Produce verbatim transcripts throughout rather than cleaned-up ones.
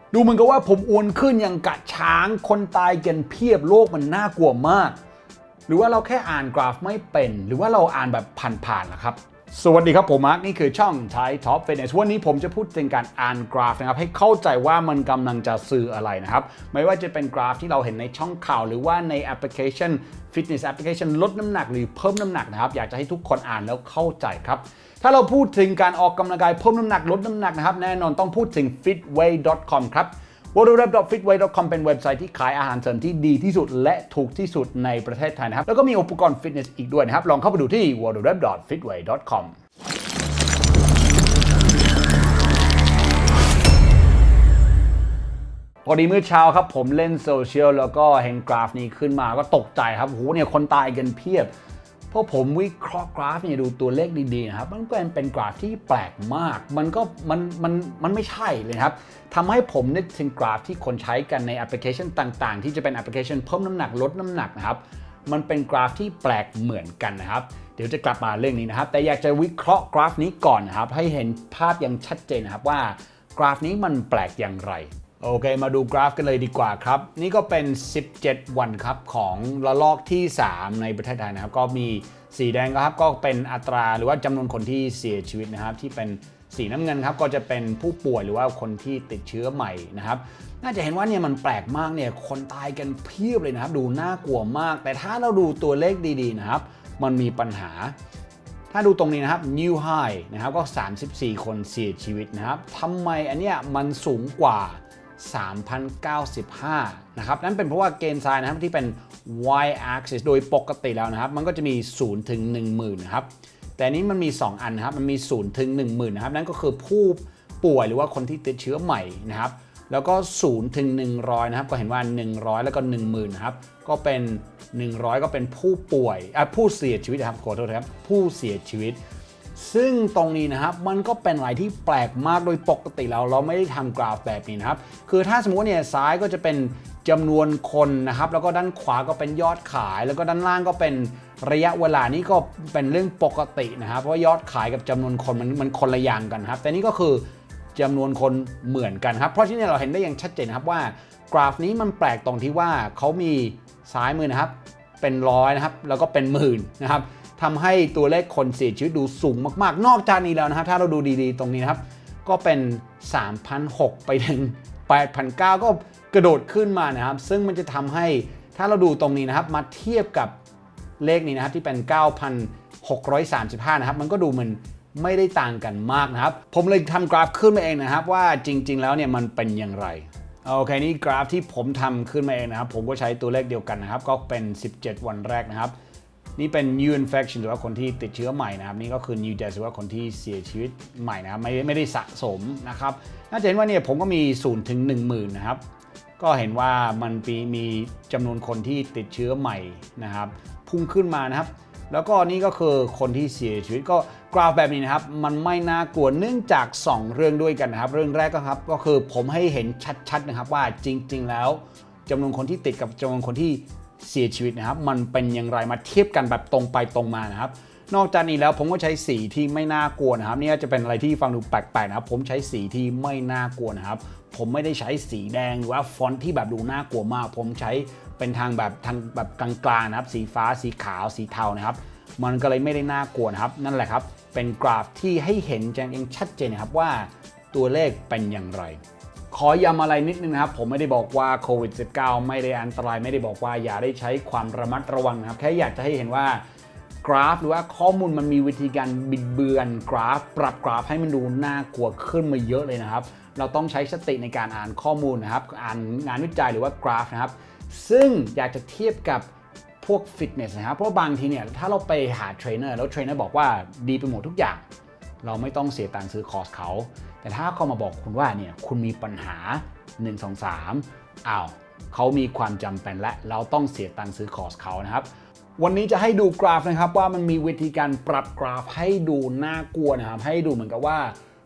ดูเหมือนกับว่าผมอ้วนขึ้นอย่างกะช้างคนตายกันเพียบโลกมันน่ากลัวมากหรือว่าเราแค่อ่านกราฟไม่เป็นหรือว่าเราอ่านแบบผ่านๆนะครับสวัสดีครับผมมาร์คนี่คือช่อง Thai Top Fitness วันนี้ผมจะพูดถึงการอ่านกราฟนะครับให้เข้าใจว่ามันกำลังจะสื่ออะไรนะครับไม่ว่าจะเป็นกราฟที่เราเห็นในช่องข่าวหรือว่าในแอปพลิเคชัน Fitness แอปพลิเคชันลดน้ำหนักหรือเพิ่มน้ำหนักนะครับอยากจะให้ทุกคนอ่านแล้วเข้าใจครับถ้าเราพูดถึงการออกกำลังกายเพิ่มน้ำหนักลดน้ำหนักนะครับแน่นอนต้องพูดถึง fitway ดอท คอม ครับ ดับเบิลยู ดับเบิลยู ดับเบิลยู ดอท fitway ดอท คอม เป็นเว็บไซต์ที่ขายอาหารเสริมที่ดีที่สุดและถูกที่สุดในประเทศไทยนะครับแล้วก็มีอุปกรณ์ฟิตเนสอีกด้วยนะครับลองเข้าไปดูที่ ดับเบิลยู ดับเบิลยู ดับเบิลยู ดอท fitway ดอท คอม พอดีมื้อเช้าครับผมเล่นโซเชียลแล้วก็เห็นกราฟนี้ขึ้นมาก็ตกใจครับโหเนี่ยคนตายกันเพียบเพราะผมวิเคราะห์กราฟเนี่ยดูตัวเลขดีๆนะครับมันก็เป็นกราฟที่แปลกมากมันก็มันมันมันไม่ใช่เลยครับทำให้ผมนึกถึงกราฟที่คนใช้กันในแอปพลิเคชันต่างๆที่จะเป็นแอปพลิเคชันเพิ่มน้ำหนักลดน้ำหนักนะครับมันเป็นกราฟที่แปลกเหมือนกันนะครับเดี๋ยวจะกลับมาเรื่องนี้นะครับแต่อยากจะวิเคราะห์กราฟนี้ก่อนนะครับให้เห็นภาพอย่างชัดเจนนะครับว่ากราฟนี้มันแปลกอย่างไรโอเคมาดูกราฟกันเลยดีกว่าครับนี่ก็เป็นสิบเจ็ดวันครับของระลอกที่สามในประเทศไทยนะครับก็มีสีแดงครับก็เป็นอัตราหรือว่าจำนวนคนที่เสียชีวิตนะครับที่เป็นสีน้ำเงินครับก็จะเป็นผู้ป่วยหรือว่าคนที่ติดเชื้อใหม่นะครับน่าจะเห็นว่าเนี่ยมันแปลกมากเนี่ยคนตายกันเพียบเลยนะครับดูน่ากลัวมากแต่ถ้าเราดูตัวเลขดีๆนะครับมันมีปัญหาถ้าดูตรงนี้นะครับ new high นะครับก็สามสิบสี่คนเสียชีวิตนะครับทำไมอันเนี้ยมันสูงกว่าสามพันเก้าสิบห้า นะครับนั่นเป็นเพราะว่าเกณฑ์ไซน์นะครับที่เป็น y axis โดยปกติแล้วนะครับมันก็จะมีศูนย์ถึง หนึ่งหมื่น นะครับแต่นี้มันมีสองอันนะครับมันมีศูนย์ถึง หนึ่งหมื่น นะครับนั่นก็คือผู้ป่วยหรือว่าคนที่ติดเชื้อใหม่นะครับแล้วก็ศูนย์ถึงหนึ่งร้อยนะครับก็เห็นว่าหนึ่งร้อยแล้วก็ หนึ่งหมื่น นะครับก็เป็นหนึ่งร้อยก็เป็นผู้ป่วยอ่ะผู้เสียชีวิตนะครับขอโทษครับผู้เสียชีวิตซึ่งตรงนี้นะครับมันก็เป็นอะไรที่แปลกมากโดยปกติแล้วเราไม่ได้ทำกราฟแบบนี้นะครับคือถ้าสมมติว่าเนี่ยซ้ายก็จะเป็นจำนวนคนนะครับแล้วก็ด้านขวาก็เป็นยอดขายแล้วก็ด้านล่างก็เป็นระยะเวลานี่ก็เป็นเรื่องปกตินะครับเพราะยอดขายกับจำนวนคนมันมันคนละอย่างกันครับแต่นี่ก็คือจำนวนคนเหมือนกันครับเพราะที่นี่เราเห็นได้อย่างชัดเจนครับว่ากราฟนี้มันแปลกตรงที่ว่าเขามีซ้ายมือนะครับเป็นร้อยนะครับแล้วก็เป็นหมื่นนะครับทำให้ตัวเลขคนเสียชีวิตดูสูงมากๆนอกจากนี้แล้วนะครับถ้าเราดูดีๆตรงนี้นะครับก็เป็น สามพันหกร้อย ไปถึง แปดพันเก้าร้อย ก็กระโดดขึ้นมานะครับซึ่งมันจะทำให้ถ้าเราดูตรงนี้นะครับมาเทียบกับเลขนี้นะครับที่เป็น เก้าพันหกร้อยสามสิบห้า นะครับมันก็ดูมันไม่ได้ต่างกันมากนะครับผมเลยทำกราฟขึ้นมาเองนะครับว่าจริงๆแล้วเนี่ยมันเป็นอย่างไรโอเคนี่กราฟที่ผมทำขึ้นมาเองนะครับผมก็ใช้ตัวเลขเดียวกันนะครับก็เป็นสิบเจ็ดวันแรกนะครับนี่เป็น new infection หรือว่าคนที่ติดเชื้อใหม่นะครับนี่ก็คือ new death หรือว่าคนที่เสียชีวิตใหม่นะครับไม่ไม่ได้สะสมนะครับน่าจะเห็นว่าเนี่ยผมก็มีศูนย์ถึง หนึ่งหมื่น นะครับก็เห็นว่ามันมีมีจำนวนคนที่ติดเชื้อใหม่นะครับพุ่งขึ้นมานะครับแล้วก็นี่ก็คือคนที่เสียชีวิตก็กราฟแบบนี้นะครับมันไม่น่ากลัวเนื่องจากสองเรื่องด้วยกันนะครับเรื่องแรกก็ครับก็คือผมให้เห็นชัดๆนะครับว่าจริงๆแล้วจำนวนคนที่ติดกับจำนวนคนที่เสียชีวิตนะครับมันเป็นอย่างไรมาเทียบกันแบบตรงไปตรงมานะครับนอกจากนี้แล้วผมก็ใช้สีที่ไม่น่ากลัวนะครับนี่จะเป็นอะไรที่ฟังดูแปลกๆนะครับผมใช้สีที่ไม่น่ากลัวนะครับผมไม่ได้ใช้สีแดงหรือว่าฟอนต์ที่แบบดูน่ากลัวมากผมใช้เป็นทางแบบทางแบบกลางๆนะครับสีฟ้าสีขาวสีเทานะครับมันก็เลยไม่ได้น่ากลัวนะครับนั่นแหละครับเป็นกราฟที่ให้เห็นแจ้งเองชัดเจนนะครับว่าตัวเลขเป็นอย่างไรขอย้ำอะไรนิดนึงนะครับผมไม่ได้บอกว่าโควิด สิบเก้า ไม่ได้อันตรายไม่ได้บอกว่าอย่าได้ใช้ความระมัดระวังนะครับแค่อยากจะให้เห็นว่ากราฟหรือว่าข้อมูลมันมีวิธีการบิดเบือนกราฟปรับกราฟให้มันดูน่ากลัวขึ้นมาเยอะเลยนะครับเราต้องใช้สติในการอ่านข้อมูลนะครับอ่านงานวิจัยหรือว่ากราฟนะครับซึ่งอยากจะเทียบกับพวกฟิตเนสนะครับเพราะบางทีเนี่ยถ้าเราไปหาเทรนเนอร์แล้วเทรนเนอร์บอกว่าดีไปหมดทุกอย่างเราไม่ต้องเสียตังค์ซื้อคอร์สเขาแต่ถ้าเขามาบอกคุณว่าเนี่ยคุณมีปัญหาหนึ่ง สอง สามอ้าวเขามีความจำเป็นและเราต้องเสียตังค์ซื้อคอร์สเขานะครับวันนี้จะให้ดูกราฟนะครับว่ามันมีวิธีการปรับกราฟให้ดูน่ากลัวนะครับให้ดูเหมือนกับว่า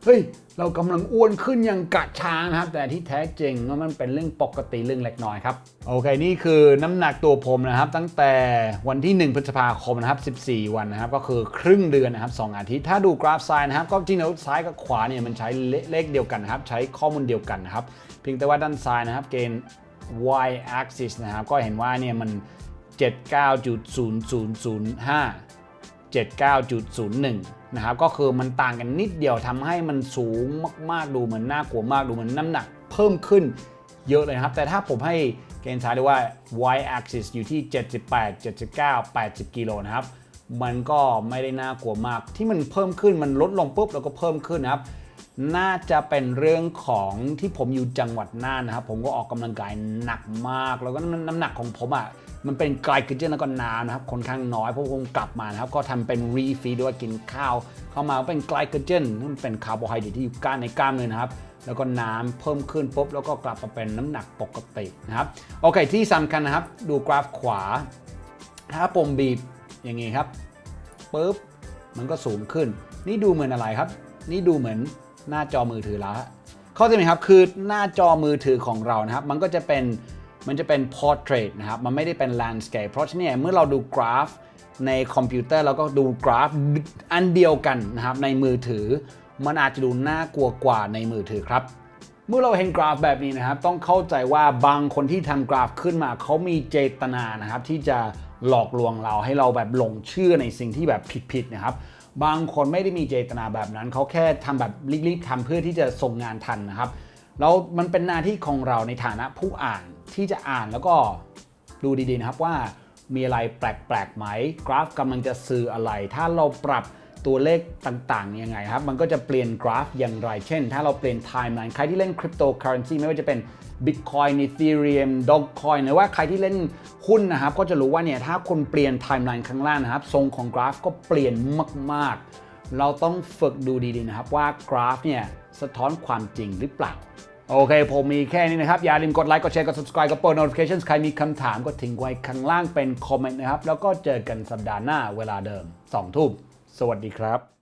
เฮ้ยเรากำลังอ้วนขึ้นอย่างกระชากนะครับแต่ที่แท้จริงมันเป็นเรื่องปกติเรื่องเล็กน้อยครับโอเคนี่คือน้ำหนักตัวผมนะครับตั้งแต่วันที่หนึ่งพฤษภาคมนะครับสิบสี่วันนะครับก็คือครึ่งเดือนนะครับสองอาทิตย์ถ้าดูกราฟซ้ายนะครับก็จริงแล้วซ้ายกับขวาเนี่ยมันใช้เลขเดียวกันนะครับใช้ข้อมูลเดียวกันนะครับเพียงแต่ว่าด้านซ้ายนะครับเกณฑ์ y axis นะครับก็เห็นว่าเนี่ยมัน เจ็ดสิบเก้าจุดศูนย์ศูนย์ศูนย์ห้า เจ็ดสิบเก้าจุดศูนย์หนึ่ง นะครับก็คือมันต่างกันนิดเดียวทำให้มันสูงมากๆดูเหมือนน่ากลัวมากดูเหมือนน้ำหนักเพิ่มขึ้นเยอะเลยครับแต่ถ้าผมให้เกณฑ์ซ้ายด้วยว่า y axis อยู่ที่เจ็ดสิบแปด เจ็ดสิบเก้า แปดสิบกิโลนะครับมันก็ไม่ได้น่ากลัวมากที่มันเพิ่มขึ้นมันลดลงปุ๊บแล้วก็เพิ่มขึ้นนะครับน่าจะเป็นเรื่องของที่ผมอยู่จังหวัดน่านนะครับผมก็ออกกำลังกายหนักมากแล้วก็น้ำหนักของผมอ่ะมันเป็นไกลโคเจนแล้วก็น้ำนะครับค่อนข้างน้อยเพราะผมกลับมานะครับก็ทำเป็นรีฟีดด้วยกินข้าวเข้ามาเป็นไกลโคเจนมันเป็นคาร์โบไฮเดรตที่อยู่ก้านในกล้ามเลยนะครับแล้วก็น้ำเพิ่มขึ้นปุ๊บแล้วก็กลับมาเป็นน้ำหนักปกตินะครับโอเคที่สำคัญนะครับดูกราฟขวาถ้าผมบีบอย่างงี้ครับปุ๊บมันก็สูงขึ้นนี่ดูเหมือนอะไรครับนี่ดูเหมือนหน้าจอมือถือแล้วเข้าใจไหมครับคือหน้าจอมือถือของเรานะครับมันก็จะเป็นมันจะเป็น portrait นะครับมันไม่ได้เป็น landscape เพราะฉะนั้นเมื่อเราดูกราฟในคอมพิวเตอร์แล้วก็ดูกราฟอันเดียวกันนะครับในมือถือมันอาจจะดูน่ากลัวกว่าในมือถือครับเมื่อเราเห็นกราฟแบบนี้นะครับต้องเข้าใจว่าบางคนที่ทำกราฟขึ้นมาเขามีเจตนานะครับที่จะหลอกลวงเราให้เราแบบหลงเชื่อในสิ่งที่แบบผิดๆนะครับบางคนไม่ได้มีเจตนาแบบนั้นเขาแค่ทำแบบรีบๆทำเพื่อที่จะส่งงานทันนะครับแล้วมันเป็นหน้าที่ของเราในฐานะผู้อ่านที่จะอ่านแล้วก็ดูดีๆนะครับว่ามีอะไรแปลกๆไหมกราฟกำลังจะสื่ออะไรถ้าเราปรับตัวเลขต่างๆยังไงครับมันก็จะเปลี่ยนกราฟอย่างไรเช่นถ้าเราเปลี่ยนไทม์ไลน์ใครที่เล่นคริปโตเคอเรนซีไม่ว่าจะเป็น Bitcoin Ethereum Dogecoin หรือว่าใครที่เล่นหุ้นนะครับก็จะรู้ว่าเนี่ยถ้าคนเปลี่ยนไทม์ไลน์ข้างล่างนะครับทรงของกราฟก็เปลี่ยนมากๆเราต้องฝึกดูดีๆนะครับว่ากราฟเนี่ยสะท้อนความจริงหรือเปล่าโอเคผมมีแค่นี้นะครับอย่าลืมกดไลค์กดแชร์กด subscribe กดเปิด notifications ใครมีคำถามก็ทิ้งไว้ข้างล่างเป็นคอมเมนต์นะครับแล้วก็เจอกันสัปดาห์หน้าเวลาเดิมสองทุ่มสวัสดีครับ